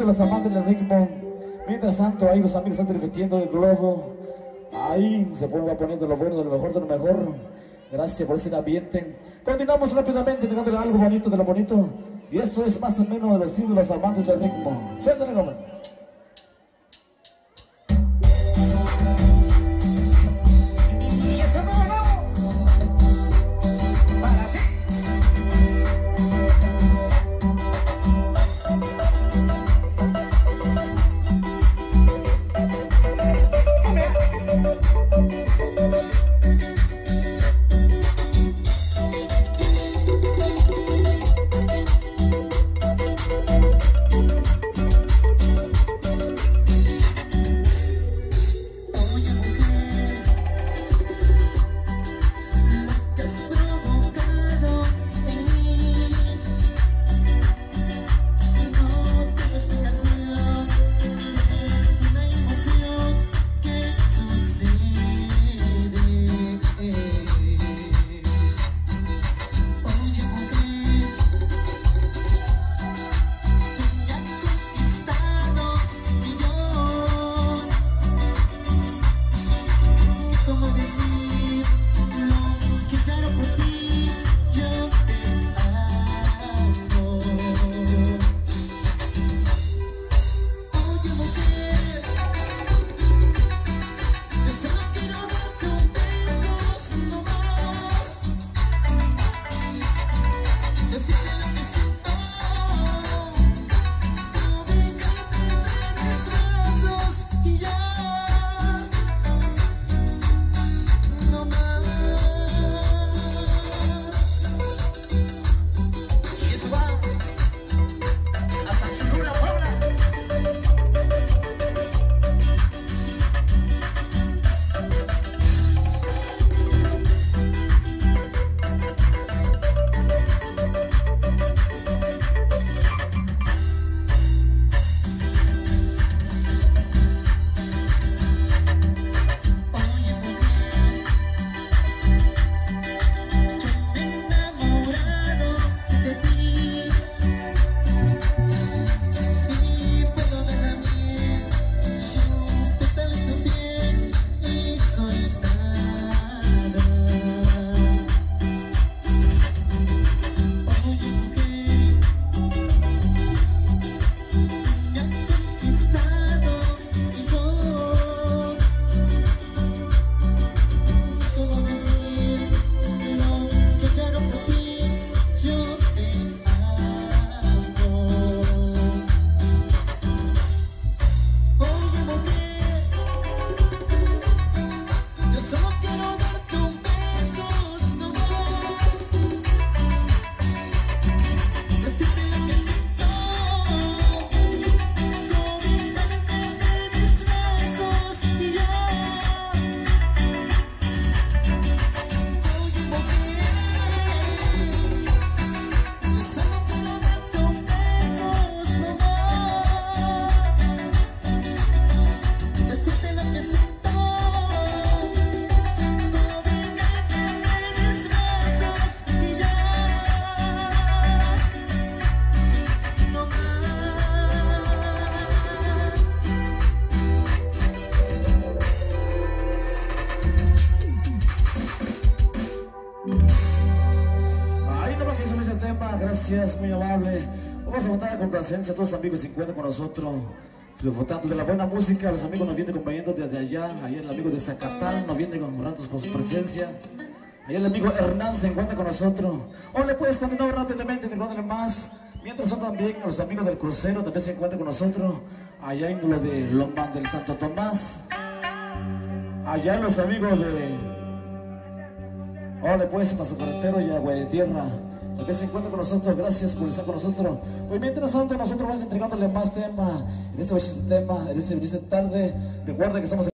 de los amantes del ritmo. Mientras tanto, ahí los amigos están divirtiendo el globo. Ahí se va poniendo lo bueno, de lo mejor, de lo mejor. Gracias por ese ambiente. Continuamos rápidamente, dándole algo bonito de lo bonito. Y esto es más o menos del estilo de los amantes del ritmo. Suéltale, joven. Gracias, muy amable. Vamos a votar con complacencia a todos los amigos que se encuentran con nosotros, disfrutando de la buena música. Los amigos nos vienen acompañando desde allá. Ayer el amigo de Zacatán nos viene honrando con su presencia. Ayer el amigo Hernán se encuentra con nosotros. Hoy puedes continuar rápidamente, recordándole más. Mientras son también los amigos del crucero, también se encuentran con nosotros. Allá en lo de Lombán del Santo Tomás. Allá los amigos de... Hola pues, Paso Carretero y Agua de Tierra. Que se encuentra con nosotros, gracias por estar con nosotros. Pues mientras tanto nosotros vamos entregándole más tema en esta tarde. Recuerden que estamos